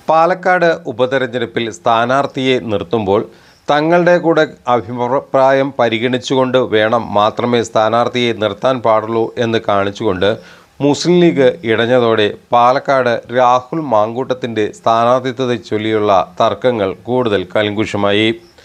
പാലക്കാട് ഉപതെരഞ്ഞെടുപ്പിൽ സ്ഥാനാർത്ഥിയെ നിർത്തുമ്പോൾ തങ്ങളുടെ കൂടെ അഭിപ്രായം പരിഗണിച്ചുകൊണ്ട് വേണം മാത്രമേ സ്ഥാനാർത്ഥിയെ നിർത്താൻ പാടുള്ളൂ എന്ന് കാണിച്ചുകൊണ്ട് മുസ്ലിം ലീഗ് ഇടഞ്ഞതോടെ പാലക്കാട് രാഹുൽ മാങ്കൂട്ടത്തിൻ്റെ സ്ഥാനാർത്ഥിത്വത്തെ ചൊല്ലിയുള്ള തർക്കങ്ങൾ കൂടുതൽ കൽങ്കുഷമായി.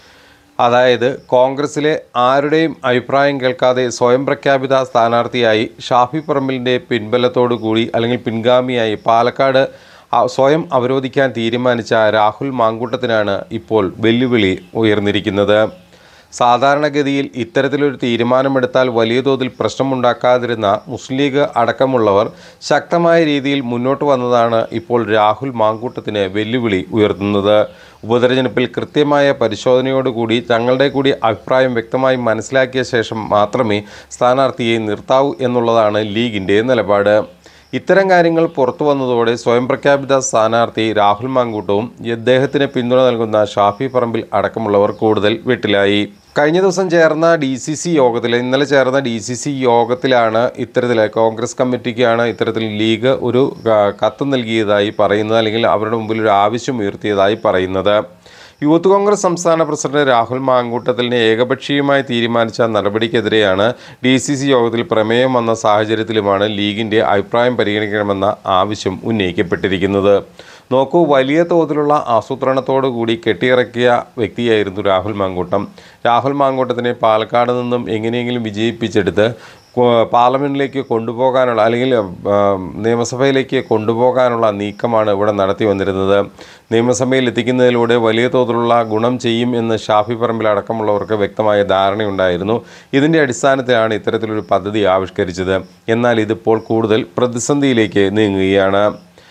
അതായത് കോൺഗ്രസിലെ ആരുടെയും അഭിപ്രായം കേൾക്കാതെ സ്വയം പ്രഖ്യാപിത സ്ഥാനാർത്ഥിയായി ഷാഫി പറമ്പിലിൻ്റെ പിൻബലത്തോടു കൂടി അല്ലെങ്കിൽ പിൻഗാമിയായി പാലക്കാട് സ്വയം അവരോധിക്കാൻ തീരുമാനിച്ച രാഹുൽ മാങ്കൂട്ടത്തിനാണ് ഇപ്പോൾ വെല്ലുവിളി ഉയർന്നിരിക്കുന്നത്. സാധാരണഗതിയിൽ ഇത്തരത്തിലൊരു തീരുമാനമെടുത്താൽ വലിയ തോതിൽ പ്രശ്നമുണ്ടാക്കാതിരുന്ന മുസ്ലിം ലീഗ് അടക്കമുള്ളവർ ശക്തമായ രീതിയിൽ മുന്നോട്ട് വന്നതാണ് ഇപ്പോൾ രാഹുൽ മാങ്കൂട്ടത്തിന് വെല്ലുവിളി ഉയർത്തുന്നത്. ഉപതെരഞ്ഞെടുപ്പിൽ കൃത്യമായ പരിശോധനയോടുകൂടി തങ്ങളുടെ കൂടി അഭിപ്രായം വ്യക്തമായി മനസ്സിലാക്കിയ ശേഷം മാത്രമേ സ്ഥാനാർത്ഥിയെ നിർത്താവൂ എന്നുള്ളതാണ് ലീഗിൻ്റെ നിലപാട്. ഇത്തരം കാര്യങ്ങൾ പുറത്തു വന്നതോടെ സ്വയം പ്രഖ്യാപിത സ്ഥാനാർത്ഥി രാഹുൽ മാങ്കൂട്ടവും അദ്ദേഹത്തിന് പിന്തുണ നൽകുന്ന ഷാഫി പറമ്പിൽ അടക്കമുള്ളവർ കൂടുതൽ വെട്ടിലായി. കഴിഞ്ഞ ദിവസം ചേർന്ന ഇന്നലെ ചേർന്ന DCC യോഗത്തിലാണ് ഇത്തരത്തിൽ കോൺഗ്രസ് കമ്മിറ്റിക്കാണ് ഇത്തരത്തിൽ ലീഗ് ഒരു കത്ത് നൽകിയതായി പറയുന്നത്, അല്ലെങ്കിൽ അവരുടെ മുമ്പിൽ ഒരു ആവശ്യം ഉയർത്തിയതായി പറയുന്നത്. യൂത്ത് കോൺഗ്രസ് സംസ്ഥാന പ്രസിഡന്റ് രാഹുൽ മാങ്കൂട്ടത്തിലിനെ ഏകപക്ഷീയമായി തീരുമാനിച്ച നടപടിക്കെതിരെയാണ് DCC യോഗത്തിൽ പ്രമേയം വന്ന സാഹചര്യത്തിലുമാണ് ലീഗിൻ്റെ അഭിപ്രായം പരിഗണിക്കണമെന്ന ആവശ്യം ഉന്നയിക്കപ്പെട്ടിരിക്കുന്നത്. നോക്കൂ, വലിയ തോതിലുള്ള ആസൂത്രണത്തോടു കൂടി കെട്ടിയിറക്കിയ വ്യക്തിയായിരുന്നു രാഹുൽ മാങ്കൂട്ടം. രാഹുൽ മാങ്കൂട്ടത്തിനെ പാലക്കാട് നിന്നും എങ്ങനെയെങ്കിലും വിജയിപ്പിച്ചെടുത്ത് പാർലമെൻറ്റിലേക്ക് കൊണ്ടുപോകാനുള്ള അല്ലെങ്കിൽ നിയമസഭയിലേക്ക് കൊണ്ടുപോകാനുള്ള നീക്കമാണ് ഇവിടെ നടത്തി വന്നിരുന്നത്. നിയമസഭയിൽ എത്തിക്കുന്നതിലൂടെ വലിയ തോതിലുള്ള ഗുണം ചെയ്യും എന്ന് ഷാഫി പറമ്പിൽ അടക്കമുള്ളവർക്ക് വ്യക്തമായ ധാരണയുണ്ടായിരുന്നു. ഇതിൻ്റെ അടിസ്ഥാനത്തിലാണ് ഇത്തരത്തിലൊരു പദ്ധതി ആവിഷ്കരിച്ചത്. എന്നാൽ ഇതിപ്പോൾ കൂടുതൽ പ്രതിസന്ധിയിലേക്ക് നീങ്ങുകയാണ്.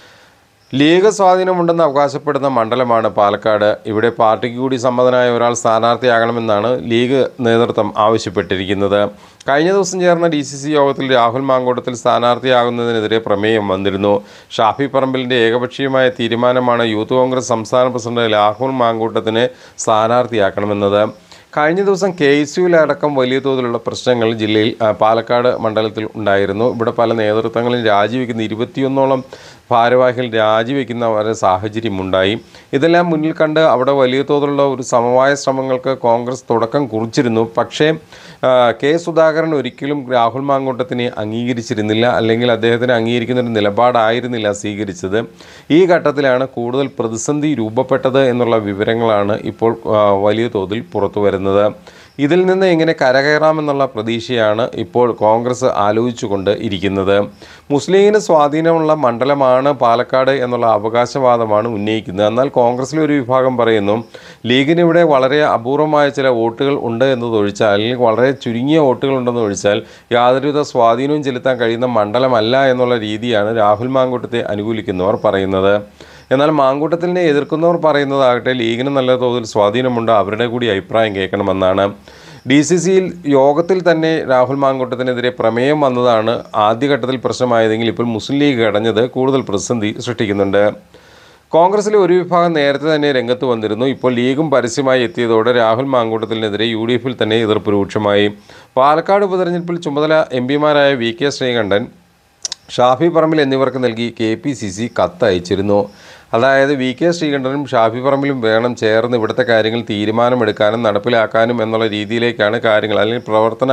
ലീഗ് സ്വാധീനമുണ്ടെന്ന് അവകാശപ്പെടുന്ന മണ്ഡലമാണ് പാലക്കാട്. ഇവിടെ പാർട്ടിക്ക് കൂടി സമ്മതനായ ഒരാൾ സ്ഥാനാർത്ഥിയാകണമെന്നാണ് ലീഗ് നേതൃത്വം ആവശ്യപ്പെട്ടിരിക്കുന്നത്. കഴിഞ്ഞ ദിവസം ചേർന്ന DCC യോഗത്തിൽ രാഹുൽ മാങ്കൂട്ടത്തിൽ സ്ഥാനാർത്ഥിയാകുന്നതിനെതിരെ പ്രമേയം വന്നിരുന്നു. ഷാഫി പറമ്പിലിൻ്റെ ഏകപക്ഷീയമായ തീരുമാനമാണ് യൂത്ത് കോൺഗ്രസ് സംസ്ഥാന പ്രസിഡന്റ് രാഹുൽ മാങ്കൂട്ടത്തിനെ സ്ഥാനാർത്ഥിയാക്കണമെന്നത്. കഴിഞ്ഞ ദിവസം KSUവിലടക്കം വലിയ തോതിലുള്ള പ്രശ്നങ്ങൾ ജില്ലയിൽ പാലക്കാട് മണ്ഡലത്തിൽ ഉണ്ടായിരുന്നു. ഇവിടെ പല നേതൃത്വങ്ങളും രാജിവെക്കുന്ന 21ഓളം ഭാരവാഹികൾ രാജിവെക്കുന്ന ഒരു സാഹചര്യമുണ്ടായി. ഇതെല്ലാം മുന്നിൽ കണ്ട് അവിടെ വലിയ തോതിലുള്ള ഒരു സമവായ ശ്രമങ്ങൾക്ക് കോൺഗ്രസ് തുടക്കം കുറിച്ചിരുന്നു. പക്ഷേ K സുധാകരൻ ഒരിക്കലും രാഹുൽ മാങ്കൂട്ടത്തിനെ അംഗീകരിച്ചിരുന്നില്ല, അല്ലെങ്കിൽ അദ്ദേഹത്തിന് അംഗീകരിക്കുന്ന ഒരു നിലപാടായിരുന്നില്ല സ്വീകരിച്ചത്. ഈ ഘട്ടത്തിലാണ് കൂടുതൽ പ്രതിസന്ധി രൂപപ്പെട്ടത് എന്നുള്ള വിവരങ്ങളാണ് ഇപ്പോൾ വലിയ തോതിൽ പുറത്തു വരുന്നത്. ഇതിൽ നിന്ന് എങ്ങനെ കരകയറാമെന്നുള്ള പ്രതീക്ഷയാണ് ഇപ്പോൾ കോൺഗ്രസ് ആലോചിച്ചുകൊണ്ട് ഇരിക്കുന്നത്. മുസ്ലിമിന് സ്വാധീനമുള്ള മണ്ഡലമാണ് പാലക്കാട് എന്നുള്ള അവകാശവാദമാണ് ഉന്നയിക്കുന്നത്. എന്നാൽ കോൺഗ്രസിലെ ഒരു വിഭാഗം പറയുന്നു ലീഗിനിവിടെ വളരെ അപൂർവമായ ചില വോട്ടുകൾ ഉണ്ട് എന്നതൊഴിച്ചാൽ, അല്ലെങ്കിൽ വളരെ ചുരുങ്ങിയ വോട്ടുകൾ ഉണ്ടെന്നൊഴിച്ചാൽ യാതൊരുവിധ സ്വാധീനവും ചെലുത്താൻ കഴിയുന്ന മണ്ഡലമല്ല എന്നുള്ള രീതിയാണ് രാഹുൽ മാങ്കൂട്ടത്തെ അനുകൂലിക്കുന്നവർ പറയുന്നത്. എന്നാൽ മാങ്കൂട്ടത്തിനെ എതിർക്കുന്നവർ പറയുന്നതാകട്ടെ ലീഗിന് നല്ല തോതിൽ സ്വാധീനമുണ്ട്, അവരുടെ കൂടി അഭിപ്രായം കേൾക്കണമെന്നാണ്. DCCയിൽ യോഗത്തിൽ തന്നെ രാഹുൽ മാങ്കൂട്ടത്തിനെതിരെ പ്രമേയം വന്നതാണ് ആദ്യഘട്ടത്തിൽ പ്രശ്നമായതെങ്കിൽ ഇപ്പോൾ മുസ്ലിം ലീഗ് അടഞ്ഞത് കൂടുതൽ പ്രതിസന്ധി സൃഷ്ടിക്കുന്നുണ്ട്. കോൺഗ്രസിലെ ഒരു വിഭാഗം നേരത്തെ തന്നെ രംഗത്ത് വന്നിരുന്നു. ഇപ്പോൾ ലീഗും പരസ്യമായി എത്തിയതോടെ രാഹുൽ മാങ്കൂട്ടത്തിനെതിരെ UDFിൽ തന്നെ എതിർപ്പ് രൂക്ഷമായി. പാലക്കാട് ഉപതെരഞ്ഞെടുപ്പിൽ ചുമതല MPമാരായ VK ശ്രീകണ്ഠൻ, ഷാഫി പറമ്പിൽ എന്നിവർക്ക് നൽകി KPCC കത്ത് അയച്ചിരുന്നു. അതായത് VK ശ്രീകണ്ഠനും ഷാഫി പറമ്പിലും വേണം ചേർന്ന് ഇവിടുത്തെ കാര്യങ്ങൾ തീരുമാനമെടുക്കാനും നടപ്പിലാക്കാനും എന്നുള്ള രീതിയിലേക്കാണ് കാര്യങ്ങൾ, അല്ലെങ്കിൽ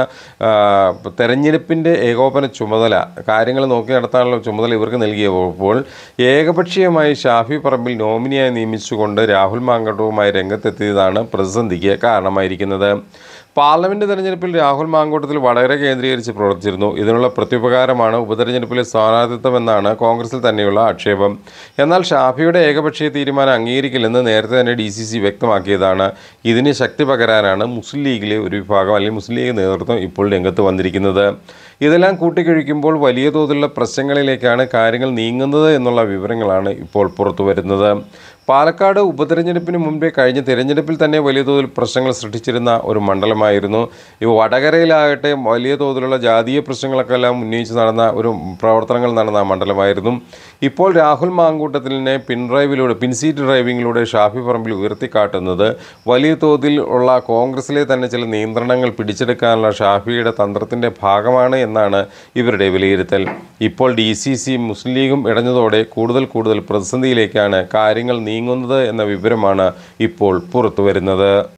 തെരഞ്ഞെടുപ്പിൻ്റെ ഏകോപന ചുമതല, കാര്യങ്ങൾ നോക്കി നടത്താനുള്ള ചുമതല ഇവർക്ക് നൽകിയപ്പോൾ ഏകപക്ഷീയമായി ഷാഫി പറമ്പിൽ നോമിനിയായി നിയമിച്ചുകൊണ്ട് രാഹുൽ മാങ്കൂട്ടവുമായി രംഗത്തെത്തിയതാണ് പ്രതിസന്ധിക്ക് കാരണമായിരിക്കുന്നത്. പാർലമെൻറ്റ് തെരഞ്ഞെടുപ്പിൽ രാഹുൽ മാങ്കൂട്ടത്തിൽ വളരെ കേന്ദ്രീകരിച്ച് പ്രവർത്തിച്ചിരുന്നു. ഇതിനുള്ള പ്രത്യുപകാരമാണ് ഉപതെരഞ്ഞെടുപ്പിലെ സ്ഥാനാർത്ഥിത്വമെന്നാണ് കോൺഗ്രസിൽ തന്നെയുള്ള ആക്ഷേപം. എന്നാൽ ഷാഫിയുടെ ഏകപക്ഷീയ തീരുമാനം അംഗീകരിക്കില്ലെന്ന് നേരത്തെ തന്നെ DCC വ്യക്തമാക്കിയതാണ്. ഇതിന് ശക്തി പകരാനാണ് മുസ്ലിം ലീഗിലെ ഒരു വിഭാഗം, അല്ലെങ്കിൽ മുസ്ലിം ലീഗ് നേതൃത്വം ഇപ്പോൾ രംഗത്ത് വന്നിരിക്കുന്നത്. ഇതെല്ലാം കൂട്ടിക്കഴിക്കുമ്പോൾ വലിയ തോതിലുള്ള പ്രശ്നങ്ങളിലേക്കാണ് കാര്യങ്ങൾ നീങ്ങുന്നത് എന്നുള്ള വിവരങ്ങളാണ് ഇപ്പോൾ പുറത്തു വരുന്നത്. പാലക്കാട് ഉപതെരഞ്ഞെടുപ്പിന് മുൻപേ കഴിഞ്ഞ തിരഞ്ഞെടുപ്പിൽ തന്നെ വലിയ തോതിൽ പ്രശ്നങ്ങൾ സൃഷ്ടിച്ചിരുന്ന ഒരു മണ്ഡലമായിരുന്നു. വടകരയിലാകട്ടെ വലിയ തോതിലുള്ള ജാതീയ പ്രശ്നങ്ങളൊക്കെ എല്ലാം ഉന്നയിച്ച് നടന്ന പ്രവർത്തനങ്ങൾ നടന്ന മണ്ഡലമായിരുന്നു. ഇപ്പോൾ രാഹുൽ മാങ്കൂട്ടത്തിലിനെ പിൻസീറ്റ് ഡ്രൈവിങ്ങിലൂടെ ഷാഫി പറമ്പിൽ ഉയർത്തിക്കാട്ടുന്നത് വലിയ തോതിൽ ഉള്ള കോൺഗ്രസിലെ തന്നെ ചില നിയന്ത്രണങ്ങൾ പിടിച്ചെടുക്കാനുള്ള ഷാഫിയുടെ തന്ത്രത്തിൻ്റെ ഭാഗമാണ് എന്നാണ് ഇവരുടെ വിലയിരുത്തൽ. ഇപ്പോൾ DCC മുസ്ലിം ലീഗും ഇടഞ്ഞതോടെ കൂടുതൽ പ്രതിസന്ധിയിലേക്കാണ് കാര്യങ്ങൾ നീങ്ങുന്നത് എന്ന വിവരമാണ് ഇപ്പോൾ പുറത്തുവരുന്നത്.